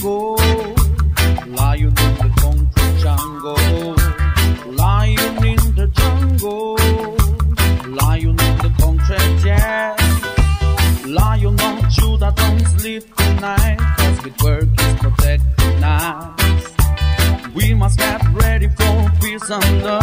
jungle, lion in the concrete jungle, lion in the jungle, lion in the concrete, yeah. Lion on Judah, don't sleep tonight, 'cause with work is protecting us. We must get ready for peace and love.